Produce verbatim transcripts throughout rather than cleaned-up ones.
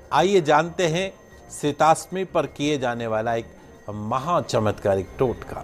आइए जानते हैं शीताष्टमी पर किए जाने वाला एक महा चमत्कारिक टोटका।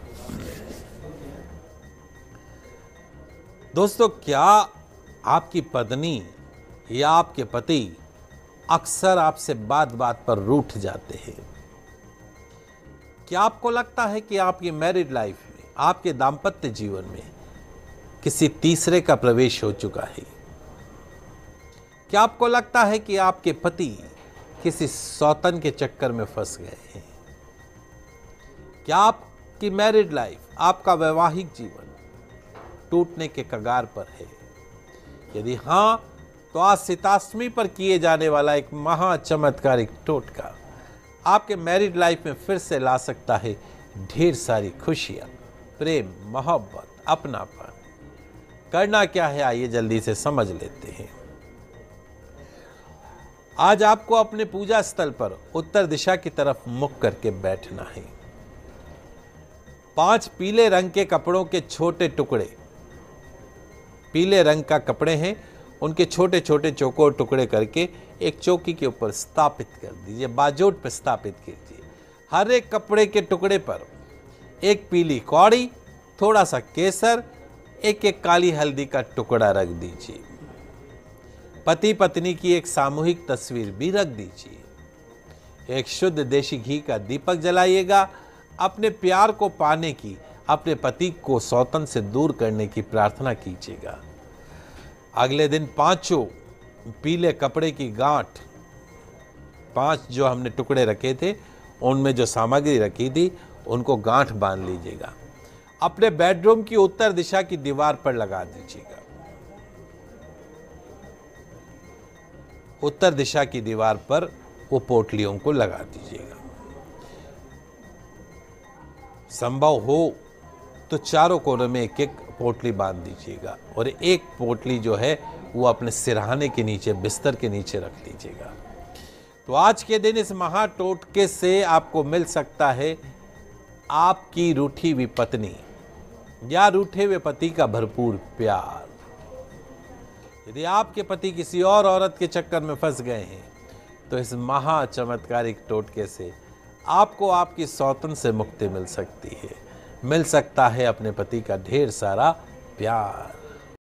दोस्तों, क्या आपकी पत्नी या आपके पति अक्सर आपसे बात बात पर रूठ जाते हैं? क्या आपको लगता है कि आपकी मैरिड लाइफ में, आपके दाम्पत्य जीवन में किसी तीसरे का प्रवेश हो चुका है? क्या आपको लगता है कि आपके पति किसी सौतन के चक्कर में फंस गए हैं? क्या आपकी मैरिड लाइफ, आपका वैवाहिक जीवन टूटने के कगार पर है? यदि हां, तो आज शीताष्टमी पर किए जाने वाला एक महा चमत्कारिक टोटका आपके मैरिड लाइफ में फिर से ला सकता है ढेर सारी खुशियां, प्रेम, मोहब्बत, अपनापन। करना क्या है, आइए जल्दी से समझ लेते हैं। आज आपको अपने पूजा स्थल पर उत्तर दिशा की तरफ मुख करके बैठना है। पांच पीले रंग के कपड़ों के छोटे टुकड़े, पीले रंग का कपड़े हैं, उनके छोटे छोटे चौकोर टुकड़े करके एक चौकी के ऊपर स्थापित कर दीजिए, बाजोट पर स्थापित कीजिए। हर एक कपड़े के टुकड़े पर एक पीली कौड़ी, थोड़ा सा केसर, एक एक काली हल्दी का टुकड़ा रख दीजिए। पति पत्नी की एक सामूहिक तस्वीर भी रख दीजिए। एक शुद्ध देशी घी का दीपक जलाइएगा। अपने प्यार को पाने की, अपने पति को सौतन से दूर करने की प्रार्थना कीजिएगा। अगले दिन पांचों पीले कपड़े की गांठ, पांच जो हमने टुकड़े रखे थे उनमें जो सामग्री रखी थी उनको गांठ बांध लीजिएगा। अपने बेडरूम की उत्तर दिशा की दीवार पर लगा दीजिएगा। उत्तर दिशा की दीवार पर वो पोटलियों को लगा दीजिएगा। संभव हो तो चारों कोनों में एक एक पोटली बांध दीजिएगा और एक पोटली जो है वो अपने सिरहाने के नीचे, बिस्तर के नीचे रख लीजिएगा। तो आज के दिन इस महा टोटके से आपको मिल सकता है आपकी रूठी हुई पत्नी या रूठे हुए पति का भरपूर प्यार। यदि आपके पति किसी और औरत के चक्कर में फंस गए हैं तो इस महा चमत्कारिक टोटके से आपको आपकी सौतन से मुक्ति मिल सकती है, मिल सकता है अपने पति का ढेर सारा प्यार।